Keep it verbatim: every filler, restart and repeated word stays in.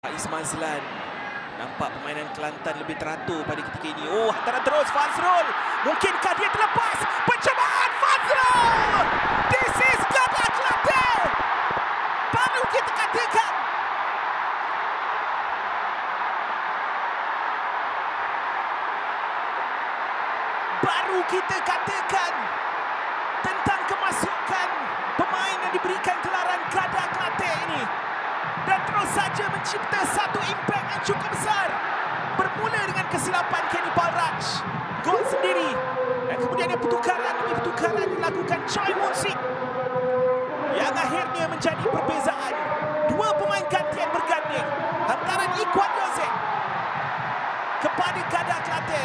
Ismail Zlan. Nampak permainan Kelantan lebih teratur pada ketika ini. Oh, hantaran terus Fazrul. Mungkinkah dia terlepas? Pencobaan Fazrul! This is Gadah Kelantan! Baru kita katakan. Baru kita katakan tentang kemasukan pemain yang diberikan gelaran Gadah Kelantan ini. Dan terus saja mencipta satu impak yang cukup besar. Bermula dengan kesilapan Kenny Balraj. Gol sendiri. Dan kemudian ada pertukaran demi pertukaran dilakukan Choi Moon Sik. Yang akhirnya menjadi perbezaan. Dua pemain gantian berganding. Antara Ikhwan Yosef kepada Gadah Kelantan.